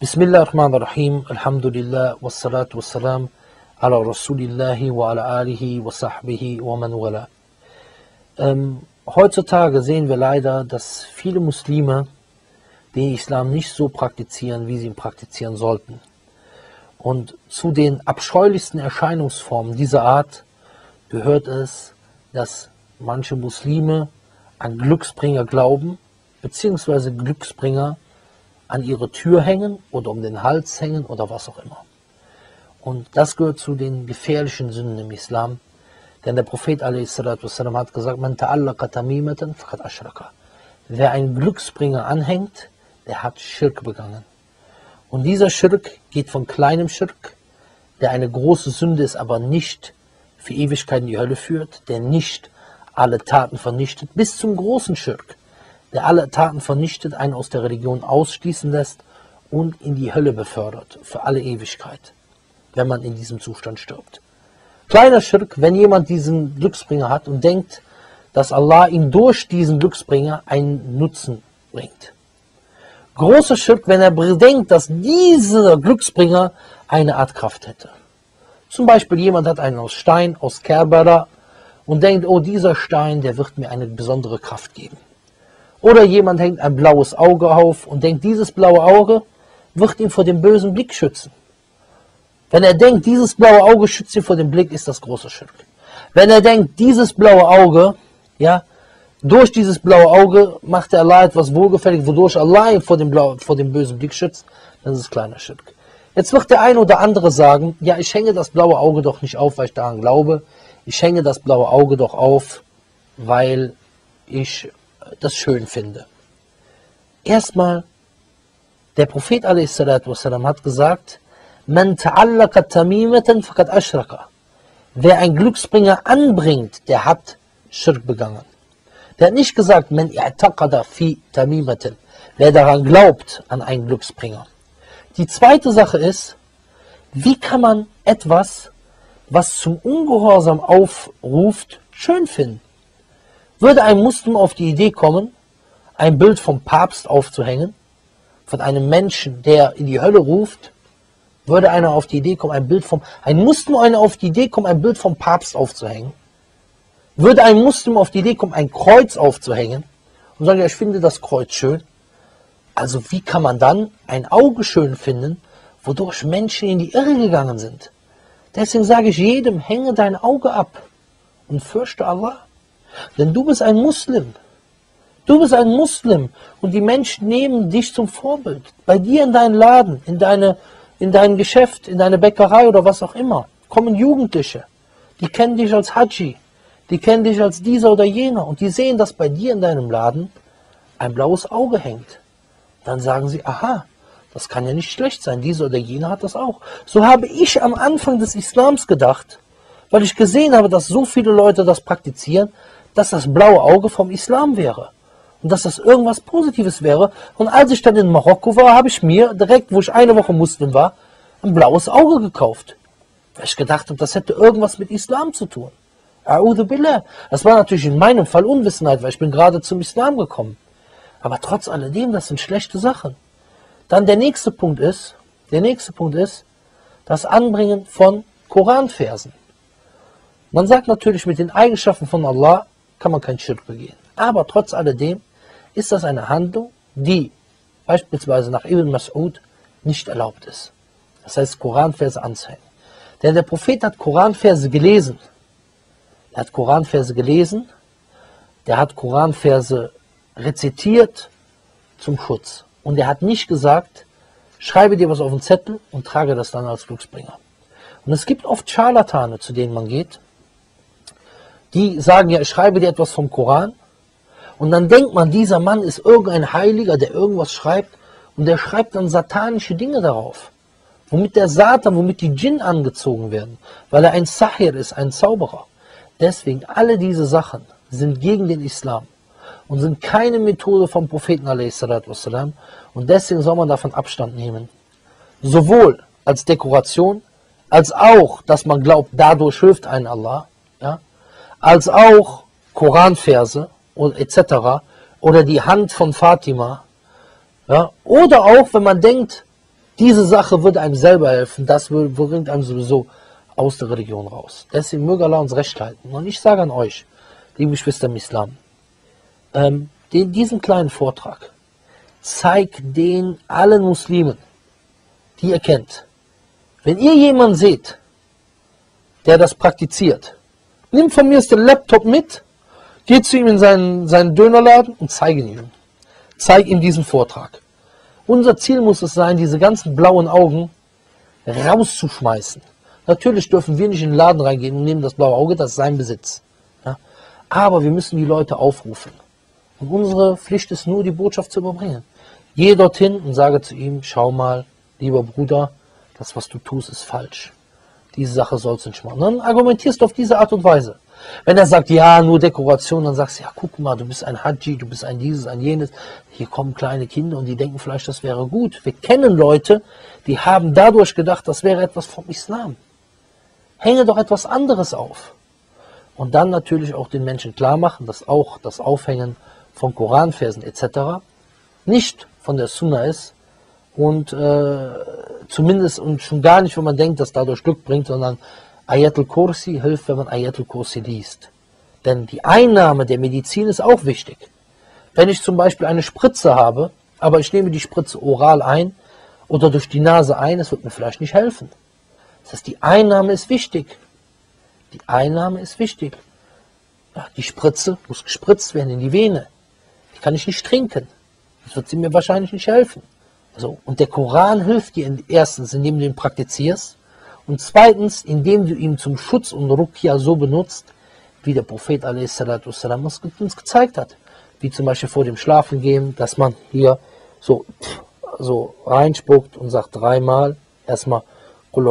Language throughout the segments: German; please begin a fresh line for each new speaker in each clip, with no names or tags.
Bismillahirrahmanirrahim, Alhamdulillah, wassalatu wassalam, ala Rasulillahi wa ala alihi wa sahbihi wa man wala. Heutzutage sehen wir leider, dass viele Muslime den Islam nicht so praktizieren, wie sie ihn praktizieren sollten. Und zu den abscheulichsten Erscheinungsformen dieser Art gehört es, dass manche Muslime an Glücksbringer glauben, beziehungsweise Glücksbringer an ihre Tür hängen oder um den Hals hängen oder was auch immer. Und das gehört zu den gefährlichen Sünden im Islam, denn der Prophet a.s. hat gesagt, Man ta'allaqa tamimatan faqad ashraka. Wer einen Glücksbringer anhängt, der hat Schirk begangen. Und dieser Schirk geht von kleinem Schirk, der eine große Sünde ist, aber nicht für Ewigkeit in die Hölle führt, der nicht alle Taten vernichtet, bis zum großen Schirk, der alle Taten vernichtet, einen aus der Religion ausschließen lässt und in die Hölle befördert, für alle Ewigkeit, wenn man in diesem Zustand stirbt. Kleiner Schirk, wenn jemand diesen Glücksbringer hat und denkt, dass Allah ihm durch diesen Glücksbringer einen Nutzen bringt. Großer Schirk, wenn er denkt, dass dieser Glücksbringer eine Art Kraft hätte. Zum Beispiel jemand hat einen aus Stein, aus Kerbera und denkt, oh, dieser Stein, der wird mir eine besondere Kraft geben. Oder jemand hängt ein blaues Auge auf und denkt, dieses blaue Auge wird ihn vor dem bösen Blick schützen. Wenn er denkt, dieses blaue Auge schützt ihn vor dem Blick, ist das große Schirk. Wenn er denkt, dieses blaue Auge, ja, durch dieses blaue Auge macht der Allah etwas wohlgefällig, wodurch Allah ihn vor dem bösen Blick schützt, dann ist es kleiner Schirk. Jetzt wird der eine oder andere sagen, ja, ich hänge das blaue Auge doch nicht auf, weil ich daran glaube. Ich hänge das blaue Auge doch auf, weil ich das schön finde. Erstmal, der Prophet a.s. hat gesagt, Man ta'allaqa tamimatan faqad ashraka. Wer einen Glücksbringer anbringt, der hat Schirk begangen. Der hat nicht gesagt, Man i'taqada fi tamimatan. Wer daran glaubt, an einen Glücksbringer. Die zweite Sache ist, wie kann man etwas, was zum Ungehorsam aufruft, schön finden? Würde ein Muslim auf die Idee kommen, ein Bild vom Papst aufzuhängen, von einem Menschen, der in die Hölle ruft, würde einer auf die Idee kommen, ein Muslim auf die Idee kommen, ein Bild vom Papst aufzuhängen? Würde ein Muslim auf die Idee kommen, ein Kreuz aufzuhängen und sagen, ja, ich finde das Kreuz schön? Also wie kann man dann ein Auge schön finden, wodurch Menschen in die Irre gegangen sind? Deswegen sage ich jedem, hänge dein Auge ab und fürchte Allah. Denn du bist ein Muslim. Du bist ein Muslim und die Menschen nehmen dich zum Vorbild. Bei dir in deinen Laden, in dein Geschäft, in deine Bäckerei oder was auch immer, kommen Jugendliche. Die kennen dich als Haji, die kennen dich als dieser oder jener und die sehen, dass bei dir in deinem Laden ein blaues Auge hängt. Dann sagen sie, aha, das kann ja nicht schlecht sein, dieser oder jener hat das auch. So habe ich am Anfang des Islams gedacht, weil ich gesehen habe, dass so viele Leute das praktizieren, dass das blaue Auge vom Islam wäre und dass das irgendwas Positives wäre. Und als ich dann in Marokko war, habe ich mir direkt, wo ich eine Woche Muslim war, ein blaues Auge gekauft. Weil ich gedacht habe, das hätte irgendwas mit Islam zu tun. A'udhu billah. Das war natürlich in meinem Fall Unwissenheit, weil ich bin gerade zum Islam gekommen. Aber trotz alledem, das sind schlechte Sachen. Dann der nächste Punkt ist das Anbringen von Koranversen. Man sagt natürlich, mit den Eigenschaften von Allah kann man kein Schirk begehen. Aber trotz alledem ist das eine Handlung, die beispielsweise nach Ibn Mas'ud nicht erlaubt ist. Das heißt, Koranverse anzuhängen. Denn der Prophet hat Koranverse gelesen. Der hat Koranverse rezitiert zum Schutz. Und er hat nicht gesagt, schreibe dir was auf den Zettel und trage das dann als Glücksbringer. Und es gibt oft Scharlatane, zu denen man geht, die sagen, ja, ich schreibe dir etwas vom Koran. Und dann denkt man, dieser Mann ist irgendein Heiliger, der irgendwas schreibt. Und der schreibt dann satanische Dinge darauf. Womit der Satan, womit die Djinn angezogen werden. Weil er ein Sahir ist, ein Zauberer. Deswegen, alle diese Sachen sind gegen den Islam. Und sind keine Methode vom Propheten a.s. Und deswegen soll man davon Abstand nehmen. Sowohl als Dekoration, als auch, dass man glaubt, dadurch hilft einen Allah. Ja? Als auch Koranverse und etc. oder die Hand von Fatima. Ja? Oder auch, wenn man denkt, Diese Sache würde einem selber helfen, das bringt einem sowieso aus der Religion raus. Deswegen möge Allah uns recht halten. Und ich sage an euch, liebe Geschwister im Islam, diesen kleinen Vortrag, zeigt den allen Muslimen, die ihr kennt. Wenn ihr jemanden seht, der das praktiziert, nimmt von mir den Laptop mit, geht zu ihm in seinen Dönerladen und zeige ihn ihm. Zeig ihm diesen Vortrag. Unser Ziel muss es sein, diese ganzen blauen Augen rauszuschmeißen. Natürlich dürfen wir nicht in den Laden reingehen und nehmen das blaue Auge, das ist sein Besitz. Ja? Aber wir müssen die Leute aufrufen. Und unsere Pflicht ist nur, die Botschaft zu überbringen. Geh dorthin und sage zu ihm, schau mal, lieber Bruder, das, was du tust, ist falsch. Diese Sache sollst du nicht machen. Dann argumentierst du auf diese Art und Weise. Wenn er sagt, ja, nur Dekoration, dann sagst du, ja, guck mal, du bist ein Haji, du bist ein dieses, ein jenes. Hier kommen kleine Kinder und die denken vielleicht, das wäre gut. Wir kennen Leute, die haben dadurch gedacht, das wäre etwas vom Islam. Hänge doch etwas anderes auf. Und dann natürlich auch den Menschen klar machen, dass auch das Aufhängen von Koranversen etc. nicht von der Sunna ist und zumindest und schon gar nicht, wenn man denkt, dass dadurch Glück bringt, sondern Ayatul Kursi hilft, wenn man Ayatul Kursi liest. Denn die Einnahme der Medizin ist auch wichtig. Wenn ich zum Beispiel eine Spritze habe, aber ich nehme die Spritze oral ein oder durch die Nase ein, es wird mir vielleicht nicht helfen. Das heißt, die Einnahme ist wichtig. Die Einnahme ist wichtig. Ja, die Spritze muss gespritzt werden in die Vene. Die kann ich nicht trinken. Das wird sie mir wahrscheinlich nicht helfen. Also, und der Koran hilft dir erstens, indem du ihn praktizierst, und zweitens, indem du ihn zum Schutz und Ruqya so benutzt, wie der Prophet a.s. uns gezeigt hat. Wie zum Beispiel vor dem Schlafengehen, dass man hier so reinspuckt und sagt dreimal, erstmal Qul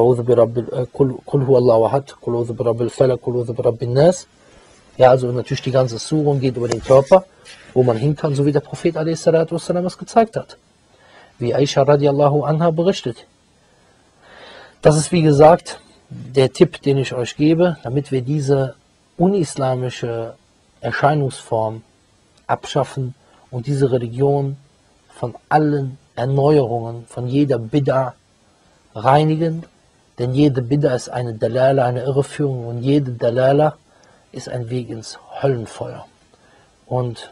huwa Allahu ahad, Qul a'udhu birabbil falaq, Qul a'udhu birabbin nas. Ja, also natürlich die ganze Sura geht über den Körper, wo man hin kann, so wie der Prophet a.s. es gezeigt hat. Wie Aisha radiallahu anha berichtet. Das ist, wie gesagt, der Tipp, den ich euch gebe, damit wir diese unislamische Erscheinungsform abschaffen und diese Religion von allen Erneuerungen, von jeder Bid'a reinigen. Denn jede Bid'a ist eine Dalala, eine Irreführung, und jede Dalala ist ein Weg ins Höllenfeuer. Und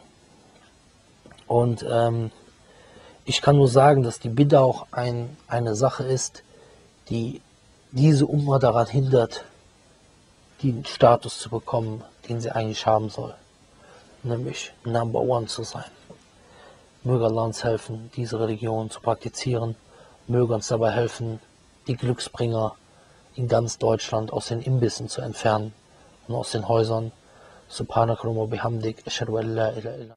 ich kann nur sagen, dass die Bid'a auch eine Sache ist, die diese Umma daran hindert, den Status zu bekommen, den sie eigentlich haben soll. Nämlich Number One zu sein. Möge Allah uns helfen, diese Religion zu praktizieren. Möge uns dabei helfen, die Glücksbringer in ganz Deutschland aus den Imbissen zu entfernen und aus den Häusern. Subhanakallahumma bihamdik, ashhadu an la ilaha illa